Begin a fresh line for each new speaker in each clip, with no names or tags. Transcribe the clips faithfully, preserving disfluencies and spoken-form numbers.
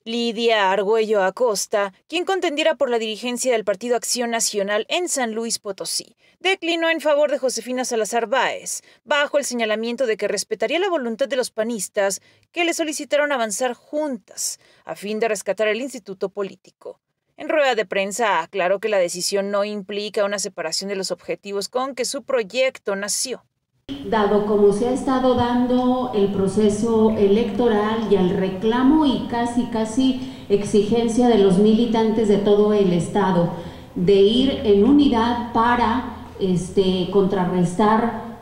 Lidia Argüello Acosta, quien contendiera por la dirigencia del Partido Acción Nacional en San Luis Potosí, declinó en favor de Josefina Salazar Báez, bajo el señalamiento de que respetaría la voluntad de los panistas que le solicitaron avanzar juntas, a fin de rescatar el instituto político. En rueda de prensa aclaró que la decisión no implica una separación de los objetivos con que su proyecto nació.
Dado como se ha estado dando el proceso electoral y el reclamo y casi casi exigencia de los militantes de todo el estado de ir en unidad para este, contrarrestar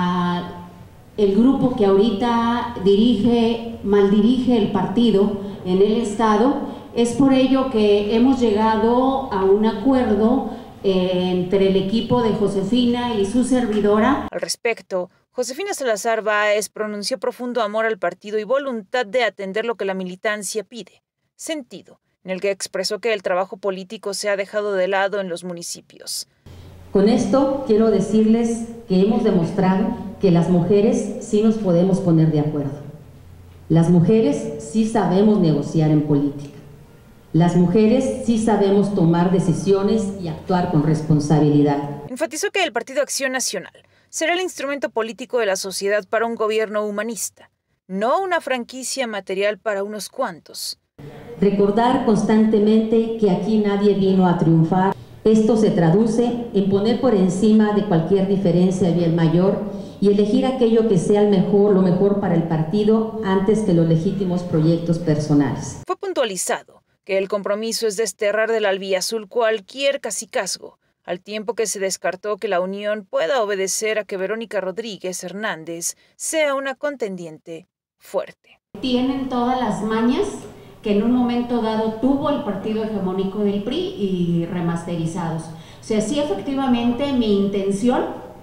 a el grupo que ahorita dirige, maldirige el partido en el estado, es por ello que hemos llegado a un acuerdo entre el equipo de Josefina y su servidora.
Al respecto, Josefina Salazar Báez pronunció profundo amor al partido y voluntad de atender lo que la militancia pide, sentido en el que expresó que el trabajo político se ha dejado de lado en los municipios.
Con esto quiero decirles que hemos demostrado que las mujeres sí nos podemos poner de acuerdo. Las mujeres sí sabemos negociar en política. Las mujeres sí sabemos tomar decisiones y actuar con responsabilidad.
Enfatizó que el Partido Acción Nacional será el instrumento político de la sociedad para un gobierno humanista, no una franquicia material para unos cuantos.
Recordar constantemente que aquí nadie vino a triunfar. Esto se traduce en poner por encima de cualquier diferencia el bien mayor y elegir aquello que sea el mejor, lo mejor para el partido antes que los legítimos proyectos personales.
Fue puntualizado que el compromiso es desterrar del albiazul cualquier cacicazgo, al tiempo que se descartó que la unión pueda obedecer a que Verónica Rodríguez Hernández sea una contendiente fuerte.
Tienen todas las mañas que en un momento dado tuvo el partido hegemónico del P R I y remasterizados. O sea, sí, efectivamente mi intención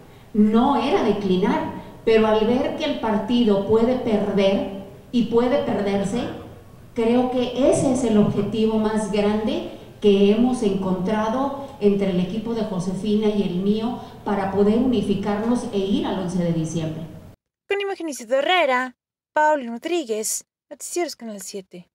no era declinar, pero al ver que el partido puede perder y puede perderse, creo que ese es el objetivo más grande que hemos encontrado entre el equipo de Josefina y el mío para poder unificarnos e ir al once de diciembre.
Con imagen Isidro Herrera, Paulino Rodríguez, Noticieros Canal siete.